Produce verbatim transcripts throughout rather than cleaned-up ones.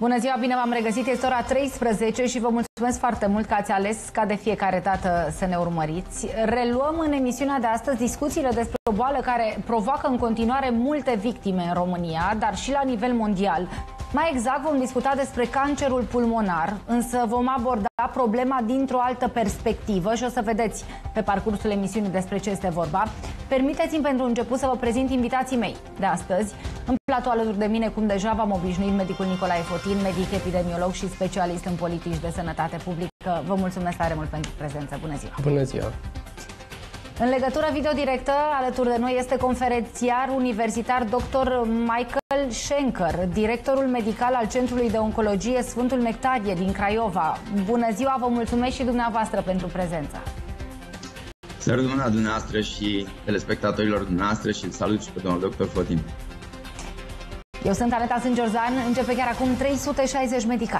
Bună ziua, bine v-am regăsit, este ora treisprezece și vă mulțumesc foarte mult că ați ales ca de fiecare dată să ne urmăriți. Reluăm în emisiunea de astăzi discuțiile despre o boală care provoacă în continuare multe victime în România, dar și la nivel mondial. Mai exact vom discuta despre cancerul pulmonar, însă vom aborda problema dintr-o altă perspectivă și o să vedeți pe parcursul emisiunii despre ce este vorba. Permiteți-mi pentru început să vă prezint invitații mei de astăzi. În platou alături de mine, cum deja v-am obișnuit, medicul Nicolae Fotin, medic epidemiolog și specialist în politici de sănătate publică. Vă mulțumesc tare mult pentru prezență. Bună ziua! Bună ziua! În legătură video directă, alături de noi este conferențiar universitar doctor Michael Schenker, directorul medical al Centrului de Oncologie Sfântul Nectarie din Craiova. Bună ziua, vă mulțumesc și dumneavoastră pentru prezența. Salut dumneavoastră și telespectatorilor dumneavoastră și salut și pe domnul doctor Fotin. Eu sunt Aneta Sângeorzan, începe chiar acum trei sute șaizeci Medical.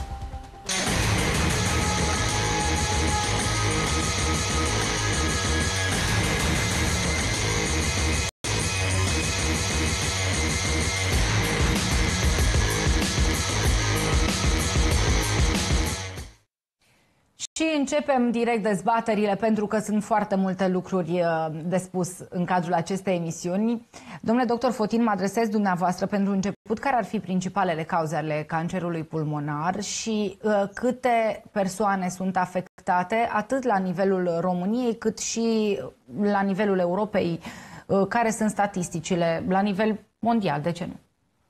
Și începem direct dezbaterile, pentru că sunt foarte multe lucruri de spus în cadrul acestei emisiuni. Domnule doctor Fotin, mă adresez dumneavoastră pentru început. Care ar fi principalele cauze ale cancerului pulmonar și uh, câte persoane sunt afectate, atât la nivelul României, cât și la nivelul Europei? Uh, care sunt statisticile la nivel mondial, de ce nu?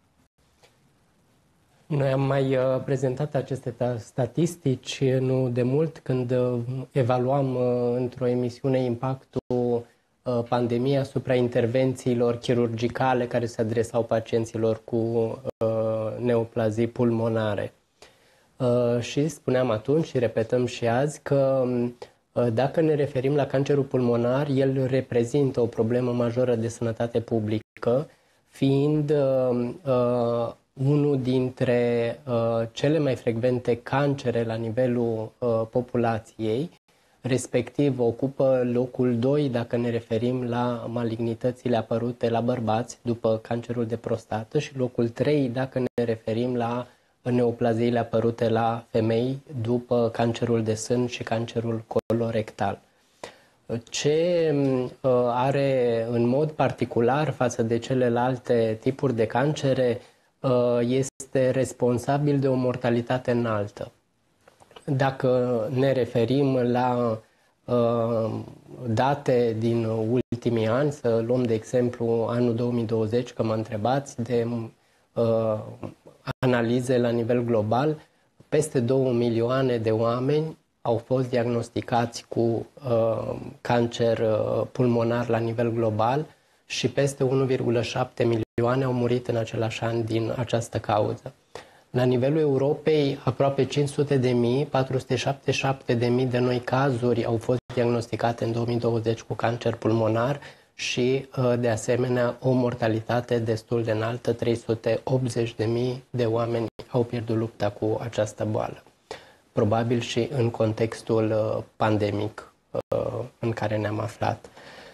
Noi am mai uh, prezentat aceste statistici nu de mult, când uh, evaluam uh, într-o emisiune impactul uh, pandemiei asupra intervențiilor chirurgicale care se adresau pacienților cu uh, neoplazii pulmonare. Uh, și spuneam atunci și repetăm și azi că uh, dacă ne referim la cancerul pulmonar, el reprezintă o problemă majoră de sănătate publică, fiind uh, uh, unul dintre uh, cele mai frecvente cancere la nivelul uh, populației, respectiv ocupă locul doi dacă ne referim la malignitățile apărute la bărbați după cancerul de prostată și locul trei dacă ne referim la neoplaziile apărute la femei după cancerul de sân și cancerul colorectal. Ce uh, are în mod particular față de celelalte tipuri de cancere este responsabil de o mortalitate înaltă. Dacă ne referim la uh, date din ultimii ani, să luăm de exemplu anul două mii douăzeci, că mă întrebați de uh, analize la nivel global, peste două milioane de oameni au fost diagnosticați cu uh, cancer uh, pulmonar la nivel global și peste unu virgulă șapte milioane au murit în același an din această cauză. La nivelul Europei, aproape cinci sute de mii, patru sute șaptezeci și șapte de mii de noi cazuri au fost diagnosticate în două mii douăzeci cu cancer pulmonar și, de asemenea, o mortalitate destul de înaltă, trei sute optzeci de mii de oameni au pierdut lupta cu această boală. Probabil și în contextul pandemic în care ne-am aflat.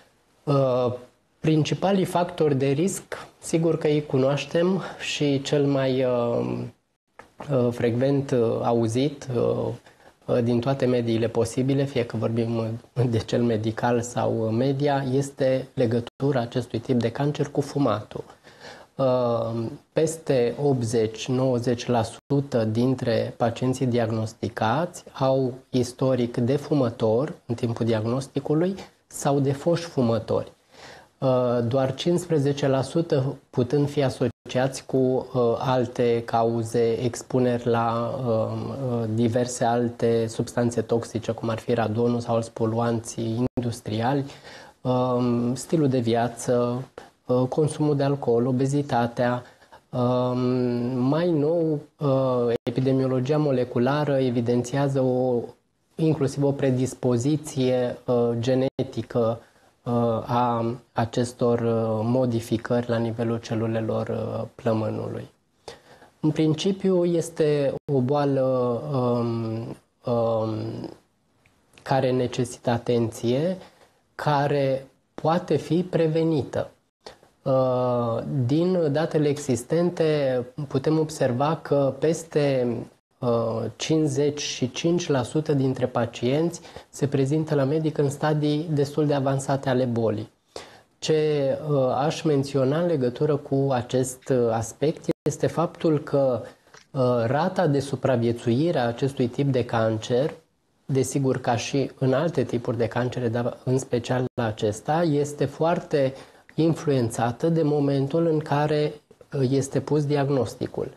Principalii factori de risc, sigur că îi cunoaștem și cel mai uh, uh, frecvent uh, auzit uh, uh, din toate mediile posibile, fie că vorbim de cel medical sau media, este legătura acestui tip de cancer cu fumatul. Uh, peste optzeci la nouăzeci la sută dintre pacienții diagnosticați au istoric de fumător în timpul diagnosticului sau de foști fumători. Doar cincisprezece la sută putând fi asociați cu uh, alte cauze, expuneri la uh, diverse alte substanțe toxice, cum ar fi radonul sau alți poluanți industriali, uh, stilul de viață, uh, consumul de alcool, obezitatea. Uh, mai nou, uh, epidemiologia moleculară evidențiază o, inclusiv o predispoziție uh, genetică a acestor modificări la nivelul celulelor plămânului. În principiu este o boală um, um, care necesită atenție, care poate fi prevenită. Din datele existente putem observa că peste cincizeci și cinci la sută dintre pacienți se prezintă la medic în stadii destul de avansate ale bolii. Ce aș menționa în legătură cu acest aspect este faptul că rata de supraviețuire a acestui tip de cancer, desigur ca și în alte tipuri de cancere, dar în special la acesta, este foarte influențată de momentul în care este pus diagnosticul.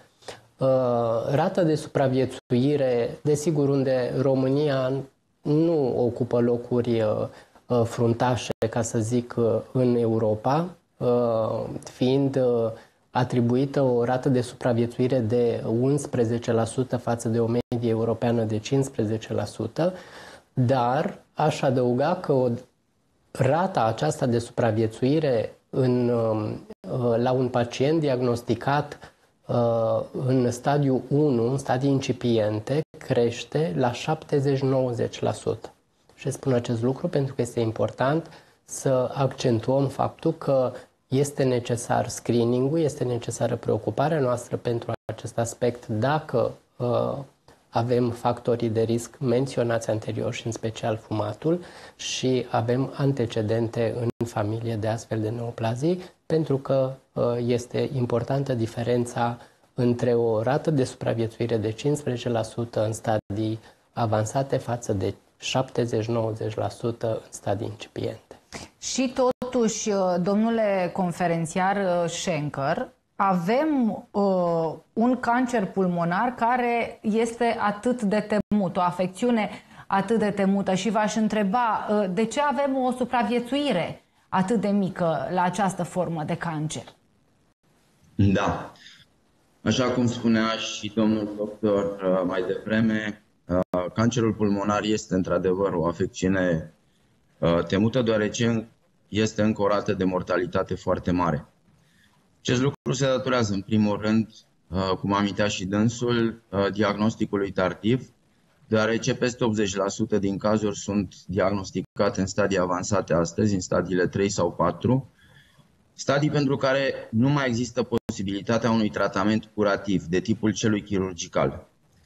Rata de supraviețuire, desigur, unde România nu ocupă locuri fruntașe, ca să zic, în Europa, fiind atribuită o rată de supraviețuire de unsprezece la sută față de o medie europeană de cincisprezece la sută, dar aș adăuga că o rata aceasta de supraviețuire în, la un pacient diagnosticat în stadiul unu, în stadii incipiente, crește la șaptezeci la nouăzeci la sută. Și spun acest lucru pentru că este important să accentuăm faptul că este necesar screening-ul, este necesară preocuparea noastră pentru acest aspect dacă uh, avem factorii de risc menționați anterior și în special fumatul și avem antecedente în familie de astfel de neoplazii, pentru că uh, este importantă diferența între o rată de supraviețuire de cincisprezece la sută în stadii avansate față de șaptezeci la nouăzeci la sută în stadii incipiente. Și totuși, domnule conferențiar Schenker, avem uh, un cancer pulmonar care este atât de temut, o afecțiune atât de temută și v-aș întreba uh, de ce avem o supraviețuire atât de mică la această formă de cancer? Da. Așa cum spunea și domnul doctor uh, mai devreme, uh, cancerul pulmonar este într-adevăr o afecțiune uh, temută, deoarece este încă o rată de mortalitate foarte mare. Acest lucru se datorează, în primul rând, cum amintea și dânsul, diagnosticului tardiv, deoarece peste optzeci la sută din cazuri sunt diagnosticate în stadii avansate astăzi, în stadiile trei sau patru, stadii pentru care nu mai există posibilitatea unui tratament curativ de tipul celui chirurgical.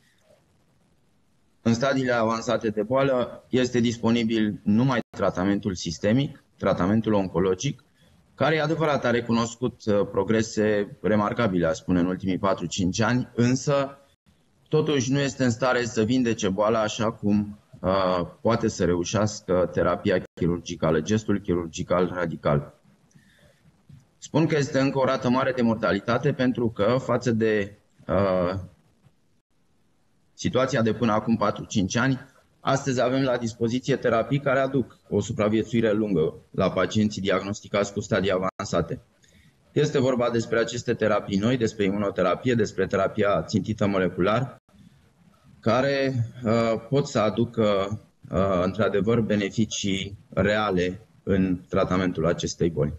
În stadiile avansate de boală este disponibil numai tratamentul sistemic, tratamentul oncologic, care, e adevărat, a recunoscut progrese remarcabile, a spune, în ultimii patru cinci ani, însă totuși nu este în stare să vindece boala așa cum uh, poate să reușească terapia chirurgicală, gestul chirurgical radical. Spun că este încă o rată mare de mortalitate pentru că, față de uh, situația de până acum patru cinci ani, astăzi avem la dispoziție terapii care aduc o supraviețuire lungă la pacienții diagnosticați cu stadii avansate. Este vorba despre aceste terapii noi, despre imunoterapie, despre terapia țintită molecular, care uh, pot să aducă uh, într-adevăr beneficii reale în tratamentul acestei boli.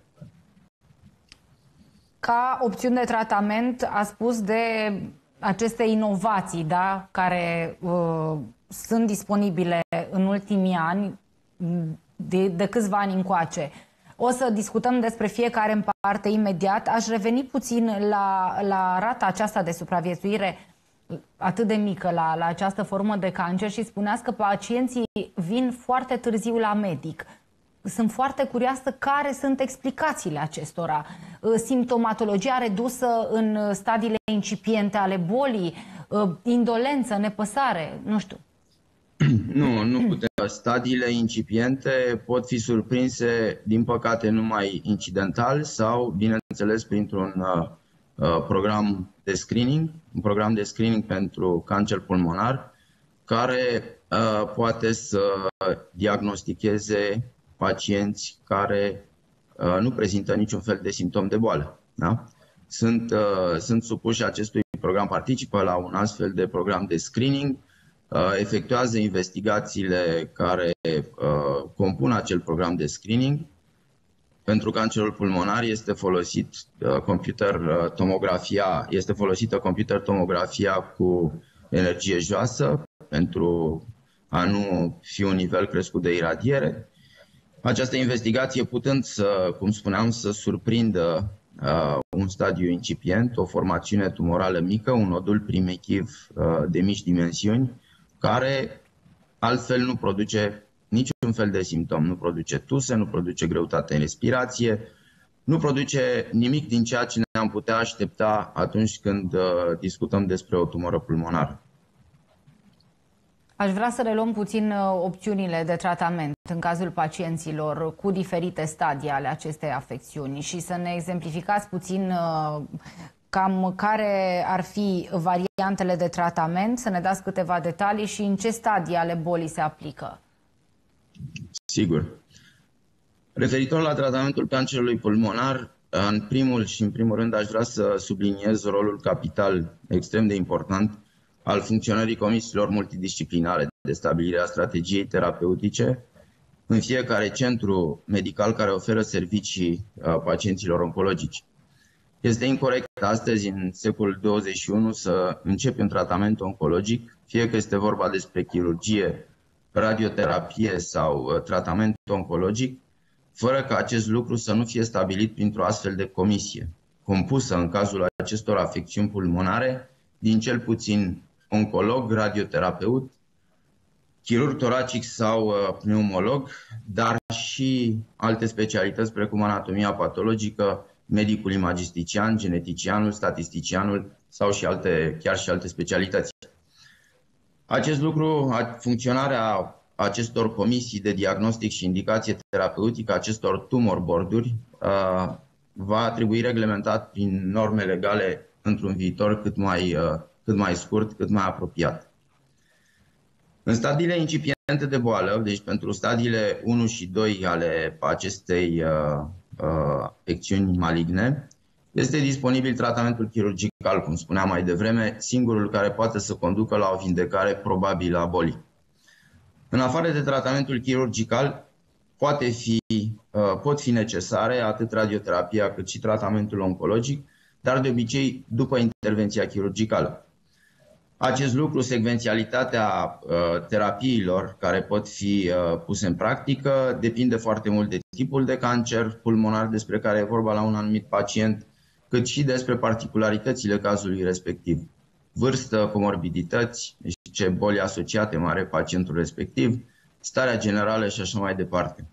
Ca opțiune de tratament, a spus de aceste inovații, da, care uh, sunt disponibile în ultimii ani, de, de câțiva ani încoace. O să discutăm despre fiecare în parte imediat. Aș reveni puțin la, la rata aceasta de supraviețuire atât de mică la, la această formă de cancer și spuneați că pacienții vin foarte târziu la medic. Sunt foarte curioasă care sunt explicațiile acestora. Simptomatologia redusă în stadiile incipiente ale bolii, indolență, nepăsare, nu știu. Nu, nu putem. Stadiile incipiente pot fi surprinse, din păcate, numai incidental sau, bineînțeles, printr-un uh, program de screening, un program de screening pentru cancer pulmonar, care uh, poate să diagnosticheze pacienți care uh, nu prezintă niciun fel de simptom de boală. Da? Sunt, uh, sunt supuși acestui program, participă la un astfel de program de screening, efectuează investigațiile care uh, compun acel program de screening. Pentru cancerul pulmonar este folosit uh, computer uh, tomografia, este folosită computer tomografia cu energie joasă pentru a nu fi un nivel crescut de iradiere. Această investigație putând să, cum spuneam, să surprindă uh, un stadiu incipient, o formațiune tumorală mică, un nodul primitiv uh, de mici dimensiuni, care altfel nu produce niciun fel de simptom, nu produce tuse, nu produce greutate în respirație, nu produce nimic din ceea ce ne-am putea aștepta atunci când uh, discutăm despre o tumoră pulmonară. Aș vrea să reluăm puțin uh, opțiunile de tratament în cazul pacienților cu diferite stadii ale acestei afecțiuni și să ne exemplificați puțin uh, cam care ar fi variantele de tratament, să ne dați câteva detalii și în ce stadii ale bolii se aplică. Sigur. Referitor la tratamentul cancerului pulmonar, în primul și în primul rând aș vrea să subliniez rolul capital extrem de important al funcționării comisiilor multidisciplinare de stabilire a strategiei terapeutice în fiecare centru medical care oferă servicii pacienților oncologici. Este incorect astăzi, în secolul douăzeci și unu, să începi un tratament oncologic, fie că este vorba despre chirurgie, radioterapie sau tratament oncologic, fără ca acest lucru să nu fie stabilit printr-o astfel de comisie, compusă în cazul acestor afecțiuni pulmonare din cel puțin oncolog, radioterapeut, chirurg toracic sau pneumolog, dar și alte specialități precum anatomia patologică, medicul imagistician, geneticianul, statisticianul sau și alte, chiar și alte specialități. Acest lucru, funcționarea acestor comisii de diagnostic și indicație terapeutică, acestor tumor board-uri, va trebui reglementat prin norme legale într-un viitor cât mai, cât mai scurt, cât mai apropiat. În stadiile incipiente de boală, deci pentru stadiile unu și doi ale acestei afecțiuni maligne, este disponibil tratamentul chirurgical, cum spuneam mai devreme, singurul care poate să conducă la o vindecare probabilă a bolii. În afară de tratamentul chirurgical, poate fi, pot fi necesare atât radioterapia cât și tratamentul oncologic, dar de obicei după intervenția chirurgicală. Acest lucru, secvențialitatea terapiilor care pot fi puse în practică, depinde foarte mult de tipul de cancer pulmonar despre care e vorba la un anumit pacient, cât și despre particularitățile cazului respectiv. Vârstă, comorbidități, ce boli asociate mai are pacientul respectiv, starea generală și așa mai departe.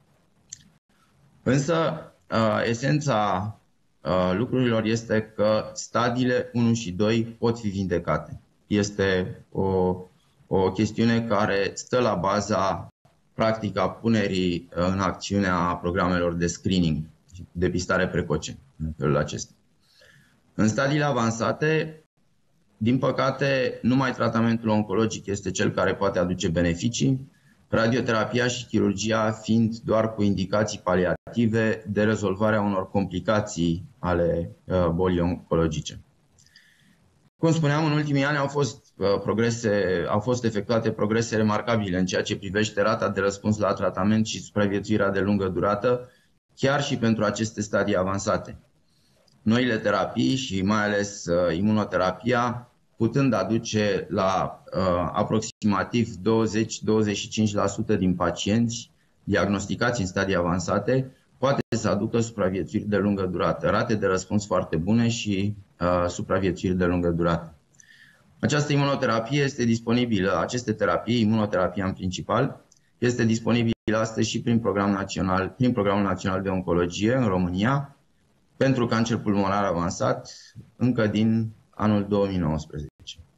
Însă, esența lucrurilor este că stadiile unu și doi pot fi vindecate. Este o, o chestiune care stă la baza practica punerii în acțiune a programelor de screening, depistare precoce, în felul acesta. În stadiile avansate, din păcate, numai tratamentul oncologic este cel care poate aduce beneficii, radioterapia și chirurgia fiind doar cu indicații paliative de rezolvarea unor complicații ale uh, bolii oncologice. Cum spuneam, în ultimii ani au fost, uh, progrese, au fost efectuate progrese remarcabile în ceea ce privește rata de răspuns la tratament și supraviețuirea de lungă durată, chiar și pentru aceste stadii avansate. Noile terapii și mai ales uh, imunoterapia, putând aduce la uh, aproximativ douăzeci la douăzeci și cinci la sută din pacienți diagnosticați în stadii avansate, poate să aducă supraviețuiri de lungă durată, rate de răspuns foarte bune și uh, supraviețuiri de lungă durată. Această imunoterapie este disponibilă, aceste terapii, imunoterapia în principal, este disponibilă astăzi și prin Programul Național, prin Programul Național de Oncologie în România, pentru cancer pulmonar avansat, încă din anul două mii nouăsprezece.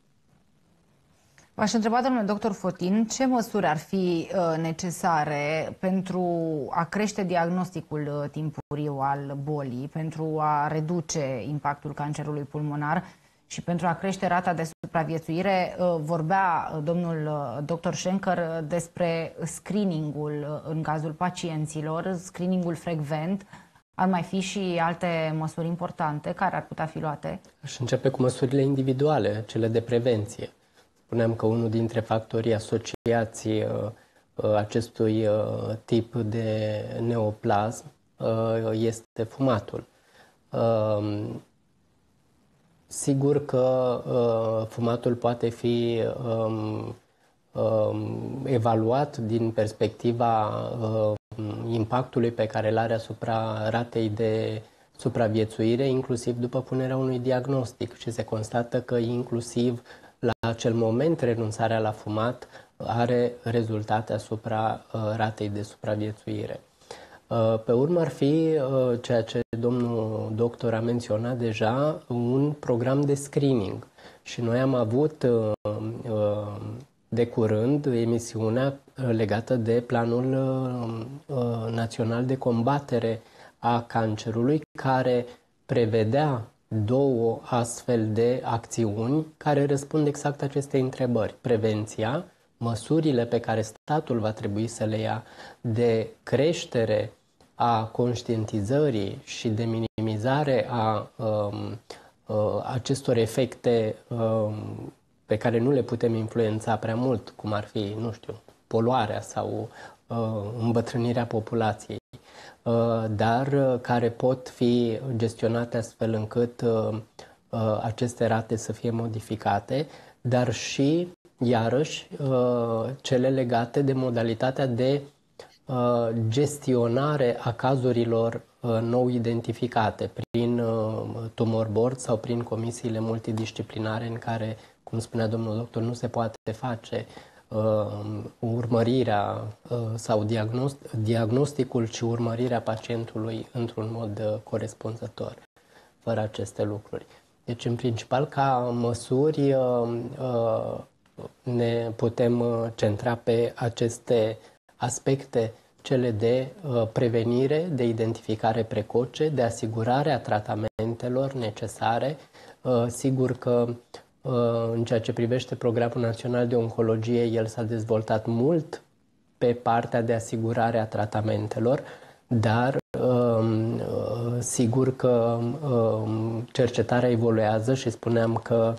V-aș întreba, domnule doctor Fotin, ce măsuri ar fi uh, necesare pentru a crește diagnosticul uh, timpuriu al bolii, pentru a reduce impactul cancerului pulmonar și pentru a crește rata de supraviețuire? Uh, vorbea uh, domnul uh, doctor Schenker uh, despre screeningul uh, în cazul pacienților, screeningul frecvent. Ar mai fi și alte măsuri importante care ar putea fi luate? Aș începe cu măsurile individuale, cele de prevenție. Spuneam că unul dintre factorii asociați uh, acestui uh, tip de neoplasm uh, este fumatul. Uh, sigur că uh, fumatul poate fi um, um, evaluat din perspectiva uh, impactului pe care îl are asupra ratei de supraviețuire, inclusiv după punerea unui diagnostic, și se constată că inclusiv la acel moment renunțarea la fumat are rezultate asupra uh, ratei de supraviețuire. Uh, pe urmă ar fi, uh, ceea ce domnul doctor a menționat deja, un program de screening. Și noi am avut uh, uh, de curând emisiunea legată de Planul uh, Național de Combatere a Cancerului, care prevedea două astfel de acțiuni care răspund exact acestei întrebări. Prevenția, măsurile pe care statul va trebui să le ia de creștere a conștientizării și de minimizare a um, uh, acestor efecte um, pe care nu le putem influența prea mult, cum ar fi, nu știu, poluarea sau uh, îmbătrânirea populației, uh, dar uh, care pot fi gestionate astfel încât uh, uh, aceste rate să fie modificate, dar și, iarăși, uh, cele legate de modalitatea de uh, gestionare a cazurilor uh, nou identificate prin uh, tumor board sau prin comisiile multidisciplinare în care, cum spunea domnul doctor, nu se poate face uh, urmărirea uh, sau diagnost diagnosticul și urmărirea pacientului într-un mod uh, corespunzător, fără aceste lucruri. Deci, în principal, ca măsuri, uh, uh, ne putem uh, centra pe aceste aspecte, cele de uh, prevenire, de identificare precoce, de asigurare a tratamentelor necesare. Uh, sigur că în ceea ce privește Programul Național de Oncologie, el s-a dezvoltat mult pe partea de asigurare a tratamentelor, dar sigur că cercetarea evoluează și spuneam că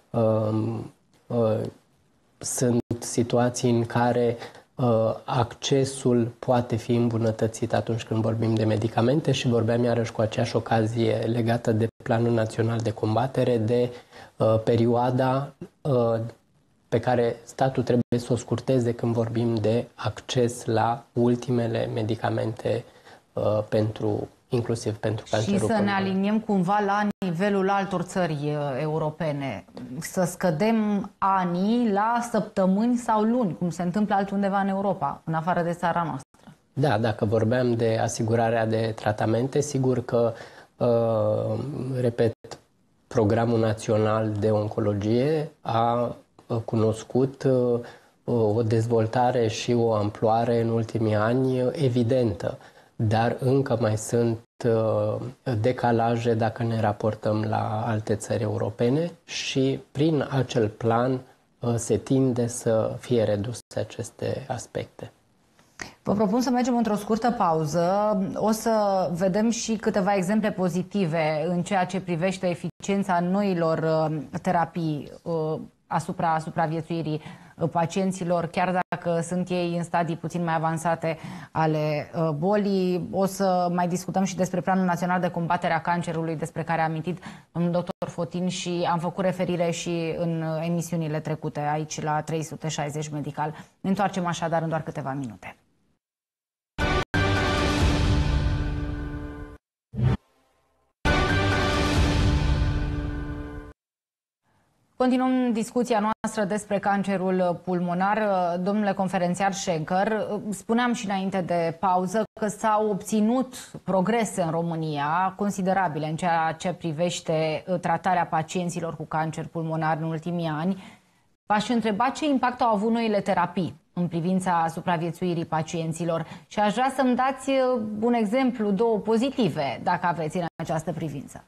sunt situații în care accesul poate fi îmbunătățit atunci când vorbim de medicamente și vorbeam iarăși cu aceeași ocazie legată de Planul Național de Combatere, de uh, perioada uh, pe care statul trebuie să o scurteze când vorbim de acces la ultimele medicamente uh, pentru, inclusiv pentru cancerul Și să pulmonar. ne aliniem cumva la nivelul altor țări uh, europene, să scădem anii la săptămâni sau luni, cum se întâmplă altundeva în Europa, în afară de țara noastră. Da, dacă vorbeam de asigurarea de tratamente, sigur că, uh, repet, Programul Național de Oncologie a cunoscut uh, o dezvoltare și o amploare în ultimii ani evidentă, dar încă mai sunt uh, decalaje dacă ne raportăm la alte țări europene și prin acel plan uh, se tinde să fie reduse aceste aspecte. Vă propun să mergem într-o scurtă pauză. O să vedem și câteva exemple pozitive în ceea ce privește eficiența noilor terapii asupra supraviețuirii pacienților, chiar dacă sunt ei în stadii puțin mai avansate ale bolii. O să mai discutăm și despre Planul Național de Combatere a Cancerului, despre care a amintit domnul doctor Fotin și am făcut referire și în emisiunile trecute aici la trei sute șaizeci Medical. Ne întoarcem așadar în doar câteva minute. Continuăm discuția noastră despre cancerul pulmonar. Domnule conferențiar Schenker, spuneam și înainte de pauză că s-au obținut progrese în România considerabile în ceea ce privește tratarea pacienților cu cancer pulmonar în ultimii ani. V-aș întreba ce impact au avut noile terapii în privința supraviețuirii pacienților și aș vrea să-mi dați un exemplu, două pozitive, dacă aveți în această privință.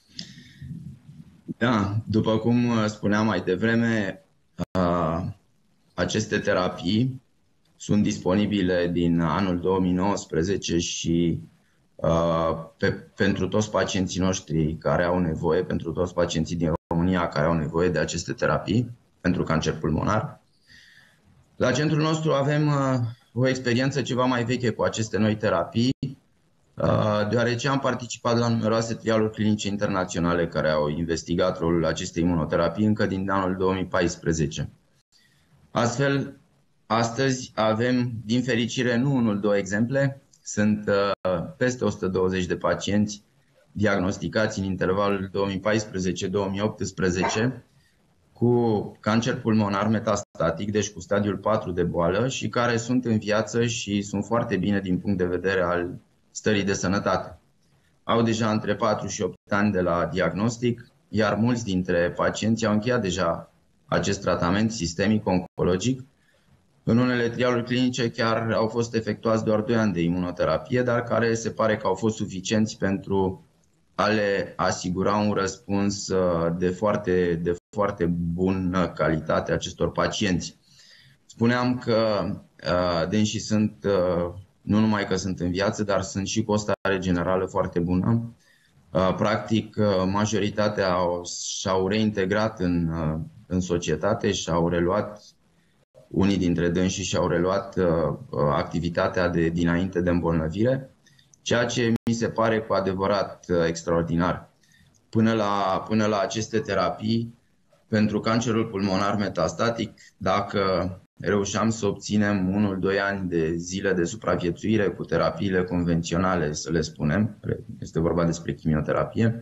Da, după cum spuneam mai devreme, aceste terapii sunt disponibile din anul două mii nouăsprezece și pe, pentru toți pacienții noștri care au nevoie, pentru toți pacienții din România care au nevoie de aceste terapii pentru cancer pulmonar. La centrul nostru avem o experiență ceva mai veche cu aceste noi terapii, deoarece am participat la numeroase trialuri clinice internaționale care au investigat rolul acestei imunoterapii încă din anul două mii paisprezece. Astfel, astăzi avem, din fericire, nu unul, două exemple, sunt peste o sută douăzeci de pacienți diagnosticați în intervalul două mii paisprezece două mii optsprezece cu cancer pulmonar metastatic, deci cu stadiul patru de boală, și care sunt în viață și sunt foarte bine din punct de vedere al stării de sănătate. Au deja între patru și opt ani de la diagnostic, iar mulți dintre pacienți au încheiat deja acest tratament sistemic oncologic. În unele trialuri clinice chiar au fost efectuați doar doi ani de imunoterapie, dar care se pare că au fost suficienți pentru a le asigura un răspuns de foarte, de foarte bună calitate acestor pacienți. Spuneam că uh, dânsii sunt, uh, nu numai că sunt în viață, dar sunt și cu o stare generală foarte bună. Uh, practic, uh, majoritatea au, și-au reintegrat în, uh, în societate și-au reluat, unii dintre dânsii și-au reluat uh, activitatea de dinainte de îmbolnăvire, ceea ce mi se pare cu adevărat uh, extraordinar. Până la, până la aceste terapii, pentru cancerul pulmonar metastatic, dacă reușeam să obținem unul doi ani de zile de supraviețuire cu terapiile convenționale, să le spunem, este vorba despre chimioterapie,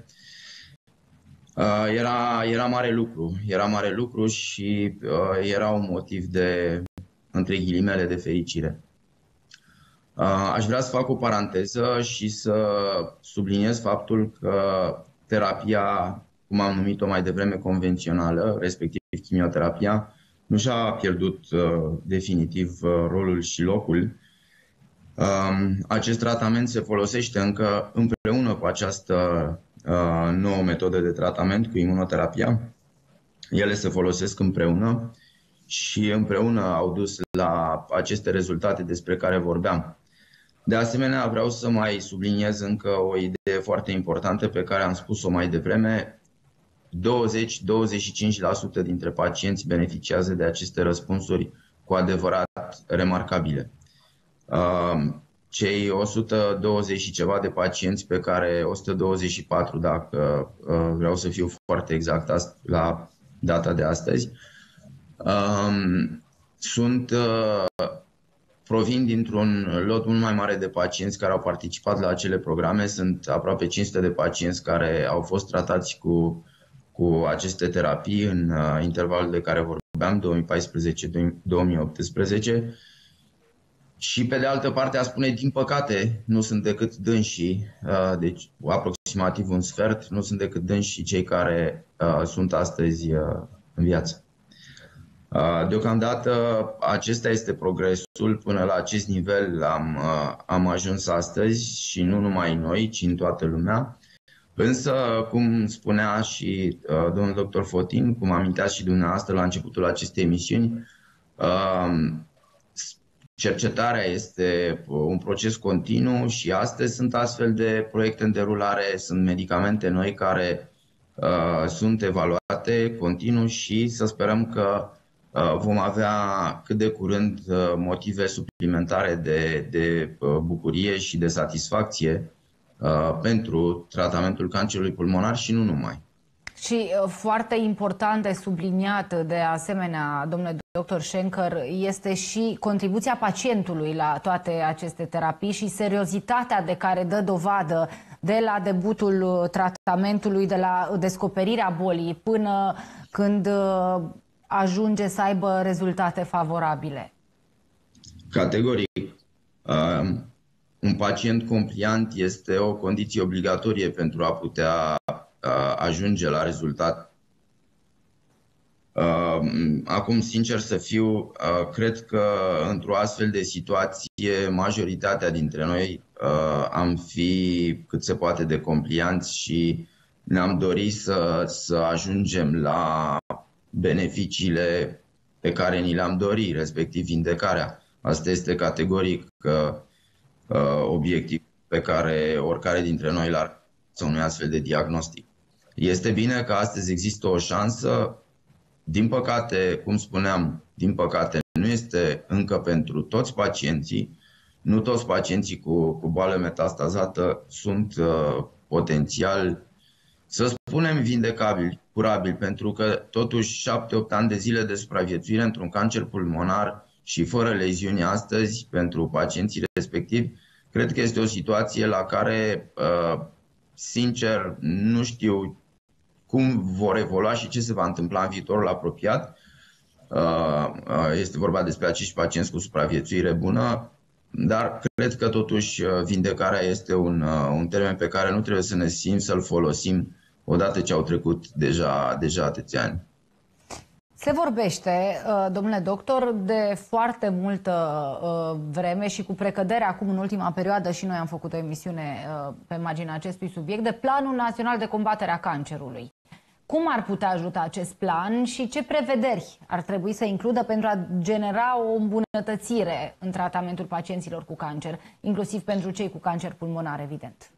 era, era mare lucru, era mare lucru și era un motiv de, între ghilimele, de fericire. Aș vrea să fac o paranteză și să subliniez faptul că terapia, cum am numit-o mai devreme, convențională, respectiv chimioterapia, nu și-a pierdut uh, definitiv uh, rolul și locul. Um, acest tratament se folosește încă împreună cu această uh, nouă metodă de tratament, cu imunoterapia. Ele se folosesc împreună și împreună au dus la aceste rezultate despre care vorbeam. De asemenea, vreau să mai subliniez încă o idee foarte importantă pe care am spus-o mai devreme. douăzeci la douăzeci și cinci la sută dintre pacienți beneficiază de aceste răspunsuri cu adevărat remarcabile. Cei o sută douăzeci și ceva de pacienți, pe care o sută douăzeci și patru, dacă vreau să fiu foarte exact la data de astăzi, sunt... provin dintr-un lot mult mai mare de pacienți care au participat la acele programe. Sunt aproape cinci sute de pacienți care au fost tratați cu, cu aceste terapii în uh, intervalul de care vorbeam, două mii paisprezece două mii optsprezece. Și pe de altă parte, a spune, din păcate, nu sunt decât dânsii, uh, deci aproximativ un sfert, nu sunt decât dânsii cei care uh, sunt astăzi uh, în viață. Deocamdată acesta este progresul, până la acest nivel am, am ajuns astăzi și nu numai noi, ci în toată lumea. Însă, cum spunea și uh, domnul doctor Fotin, cum aminteați și dumneavoastră la începutul acestei emisiuni, uh, cercetarea este un proces continuu și astăzi sunt astfel de proiecte în derulare, sunt medicamente noi care uh, sunt evaluate continuu și să sperăm că vom avea cât de curând motive suplimentare de, de bucurie și de satisfacție pentru tratamentul cancerului pulmonar și nu numai. Și foarte important de subliniat, de asemenea, domnule doctor Schenker, este și contribuția pacientului la toate aceste terapii și seriozitatea de care dă dovadă de la debutul tratamentului, de la descoperirea bolii până când ajunge să aibă rezultate favorabile. Categoric. Uh, un pacient compliant este o condiție obligatorie pentru a putea uh, ajunge la rezultat. Uh, acum, sincer să fiu, uh, cred că într-o astfel de situație, majoritatea dintre noi uh, am fi cât se poate de complianți și ne-am dorit să, să ajungem la beneficiile pe care ni le-am dorit, respectiv vindecarea. Asta este categoric uh, obiectiv pe care oricare dintre noi l-ar să unui astfel de diagnostic. Este bine că astăzi există o șansă. Din păcate, cum spuneam, din păcate nu este încă pentru toți pacienții. Nu toți pacienții cu, cu boală metastazată sunt uh, potențial, să spunem, vindecabili, curabili, pentru că totuși șapte opt ani de zile de supraviețuire într-un cancer pulmonar și fără leziuni astăzi pentru pacienții respectivi, cred că este o situație la care uh, sincer, nu știu cum vor evolua și ce se va întâmpla în viitorul apropiat. Este vorba despre acești pacienți cu supraviețuire bună, dar cred că totuși vindecarea este un, un termen pe care nu trebuie să ne simțim să-l folosim odată ce au trecut deja, deja atâția ani. Se vorbește, domnule doctor, de foarte multă vreme și cu precădere acum în ultima perioadă și noi am făcut o emisiune pe marginea acestui subiect, de Planul Național de Combatere a Cancerului. Cum ar putea ajuta acest plan și ce prevederi ar trebui să includă pentru a genera o îmbunătățire în tratamentul pacienților cu cancer, inclusiv pentru cei cu cancer pulmonar, evident?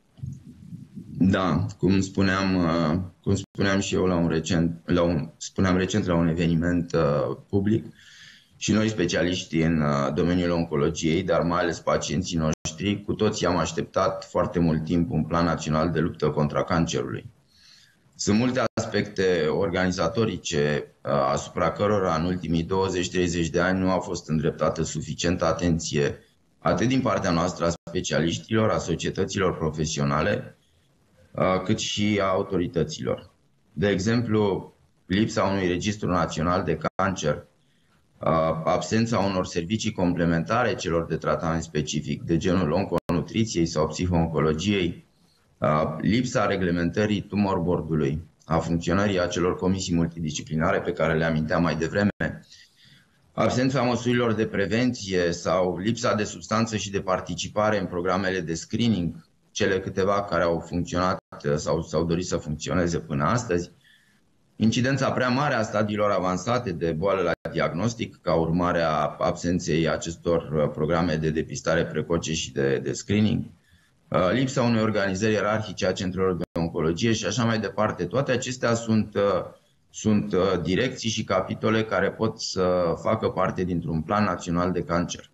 Da, cum spuneam, cum spuneam și eu la un recent, la un, spuneam recent la un eveniment uh, public, și noi specialiștii în uh, domeniul oncologiei, dar mai ales pacienții noștri, cu toții am așteptat foarte mult timp un plan național de luptă contra cancerului. Sunt multe aspecte organizatorice uh, asupra cărora în ultimii douăzeci treizeci de ani nu a fost îndreptată suficientă atenție atât din partea noastră a specialiștilor, a societăților profesionale, cât și a autorităților. De exemplu, lipsa unui registru național de cancer, absența unor servicii complementare celor de tratament specific, de genul onconutriției sau psihooncologiei, lipsa reglementării tumor board-ului, a funcționării acelor comisii multidisciplinare pe care le aminteam mai devreme, absența măsurilor de prevenție sau lipsa de substanță și de participare în programele de screening, cele câteva care au funcționat sau s-au dorit să funcționeze până astăzi, incidența prea mare a stadiilor avansate de boală la diagnostic ca urmare a absenței acestor programe de depistare precoce și de, de screening, lipsa unei organizări ierarhice a centrelor de oncologie și așa mai departe. Toate acestea sunt, sunt direcții și capitole care pot să facă parte dintr-un plan național de cancer.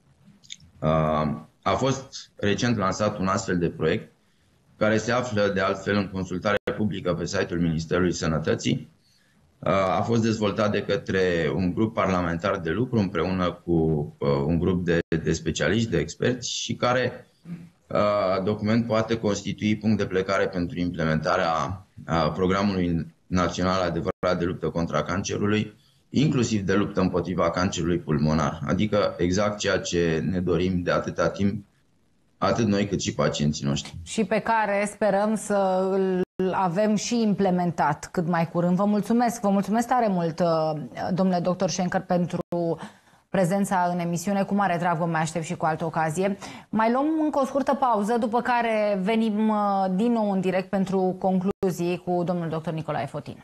A fost recent lansat un astfel de proiect, care se află de altfel în consultare publică pe site-ul Ministerului Sănătății. A fost dezvoltat de către un grup parlamentar de lucru împreună cu un grup de, de specialiști, de experți, și care document poate constitui punct de plecare pentru implementarea programului național adevărat de luptă contra cancerului, inclusiv de luptă împotriva cancerului pulmonar, adică exact ceea ce ne dorim de atâta timp, atât noi cât și pacienții noștri. Și pe care sperăm să îl avem și implementat cât mai curând. Vă mulțumesc, vă mulțumesc tare mult, domnule doctor Schenker, pentru prezența în emisiune. Cu mare drag vă mai aștept și cu altă ocazie. Mai luăm încă o scurtă pauză, după care venim din nou în direct pentru concluzii cu domnul doctor Nicolae Fotin.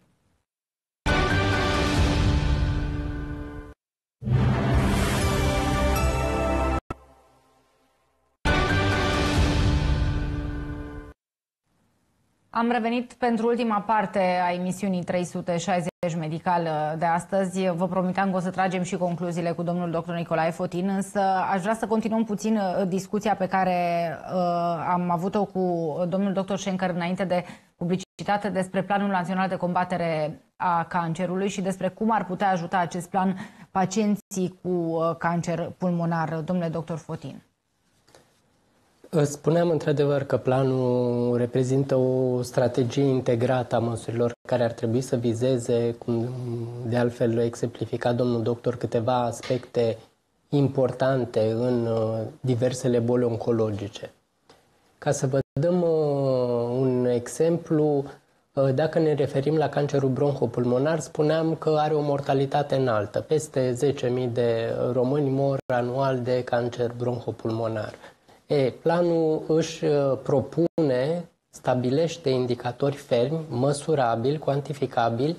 Am revenit pentru ultima parte a emisiunii trei sute șaizeci medical de astăzi. Vă promiteam că o să tragem și concluziile cu domnul doctor Nicolae Fotin, însă aș vrea să continuăm puțin discuția pe care uh, am avut-o cu domnul doctor Schenker înainte de publicitate despre Planul Național de Combatere a Cancerului și despre cum ar putea ajuta acest plan pacienții cu cancer pulmonar. Domnule doctor Fotin. Spuneam într-adevăr că planul reprezintă o strategie integrată a măsurilor care ar trebui să vizeze, cum de altfel a exemplificat domnul doctor, câteva aspecte importante în diversele boli oncologice. Ca să vă dăm un exemplu, dacă ne referim la cancerul bronhopulmonar, spuneam că are o mortalitate înaltă. Peste zece mii de români mor anual de cancer bronhopulmonar. E, planul își propune, stabilește indicatori fermi, măsurabili, cuantificabili,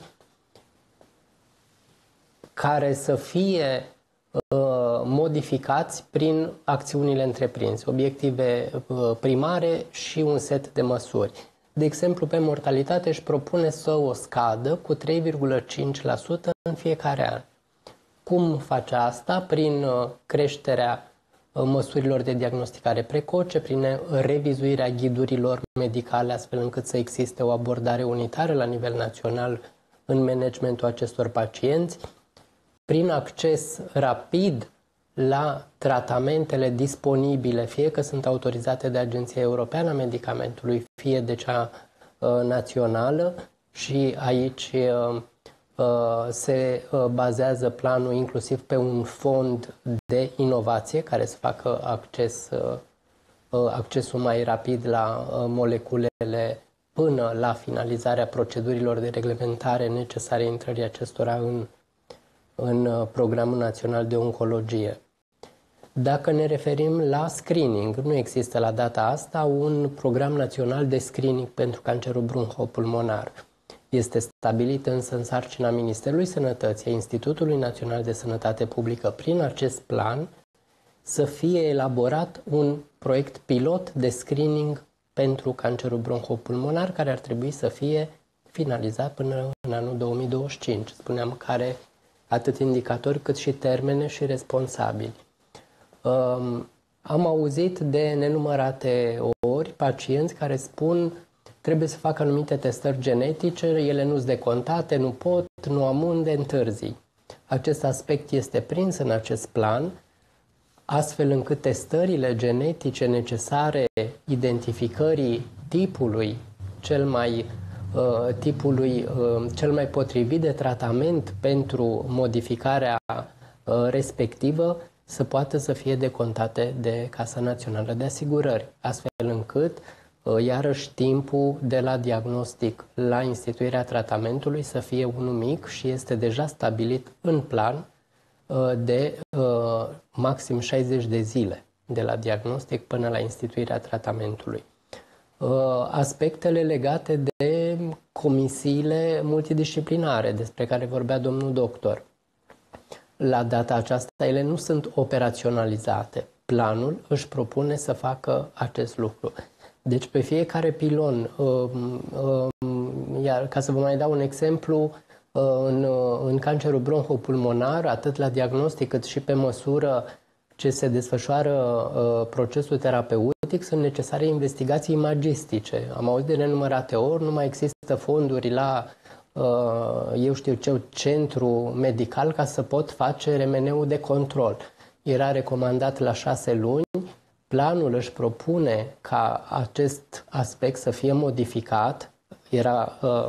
care să fie uh, modificați prin acțiunile întreprinse, obiective uh, primare și un set de măsuri. De exemplu, pe mortalitate își propune să o scadă cu trei virgulă cinci la sută în fiecare an. Cum face asta? Prin uh, creșterea măsurilor de diagnosticare precoce, prin revizuirea ghidurilor medicale, astfel încât să existe o abordare unitară la nivel național în managementul acestor pacienți, prin acces rapid la tratamentele disponibile, fie că sunt autorizate de Agenția Europeană a Medicamentului, fie de cea uh, națională, și aici uh, uh, se uh, bazează planul inclusiv pe un fond de inovație care să facă acces, uh, uh, accesul mai rapid la uh, moleculele până la finalizarea procedurilor de reglementare necesare intrării acestora în, în Programul Național de Oncologie. Dacă ne referim la screening, nu există la data asta un program național de screening pentru cancerul bronhopulmonar. Este stabilit însă în sarcina Ministerului Sănătății, a Institutului Național de Sănătate Publică, prin acest plan, să fie elaborat un proiect pilot de screening pentru cancerul bronhopulmonar, care ar trebui să fie finalizat până în anul două mii douăzeci și cinci. Spuneam că are atât indicatori cât și termene și responsabili. Um, am auzit de nenumărate ori pacienți care spun trebuie să fac anumite testări genetice, ele nu sunt decontate, nu pot, nu am unde, întârzi. Acest aspect este prins în acest plan, astfel încât testările genetice necesare identificării tipului cel mai, uh, tipului, uh, cel mai potrivit de tratament pentru modificarea uh, respectivă să poată să fie decontate de Casa Națională de Asigurări, astfel încât uh, iarăși timpul de la diagnostic la instituirea tratamentului să fie unul mic și este deja stabilit în plan de uh, maxim șaizeci de zile de la diagnostic până la instituirea tratamentului. Uh, aspectele legate de comisiile multidisciplinare despre care vorbea domnul doctor. La data aceasta ele nu sunt operaționalizate. Planul își propune să facă acest lucru. Deci pe fiecare pilon, uh, uh, iar ca să vă mai dau un exemplu, În, în cancerul bronhopulmonar, atât la diagnostic cât și pe măsură ce se desfășoară uh, procesul terapeutic, sunt necesare investigații imagistice. Am auzit de nenumărate ori, nu mai există fonduri la, uh, eu știu ce, centru medical ca să pot face remeneu de control. Era recomandat la șase luni, planul își propune ca acest aspect să fie modificat, era... Uh,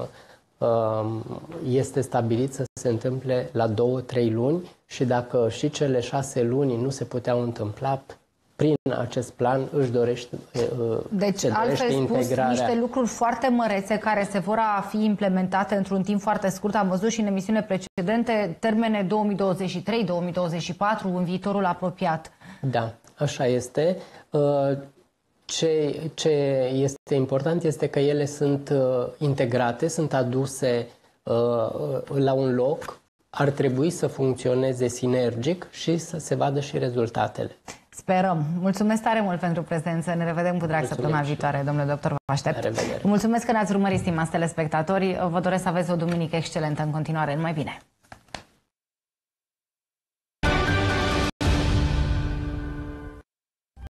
este stabilit să se întâmple la două, trei luni și dacă și cele șase luni nu se puteau întâmpla, prin acest plan își dorește Deci, se altfel spus, integrarea. niște lucruri foarte mărețe care se vor a fi implementate într-un timp foarte scurt. Am văzut și în emisiune precedente termene două mii douăzeci și trei două mii douăzeci și patru în viitorul apropiat. Da, așa este. Ce, ce este important este că ele sunt uh, integrate, sunt aduse uh, la un loc, ar trebui să funcționeze sinergic și să se vadă și rezultatele. Sperăm. Mulțumesc tare mult pentru prezență. Ne revedem cu drag Mulțumesc săptămâna viitoare, domnule doctor. Vă aștept. Mulțumesc că ne-ați urmărit, stimați telespectatori. Vă doresc să aveți o duminică excelentă în continuare. Numai bine!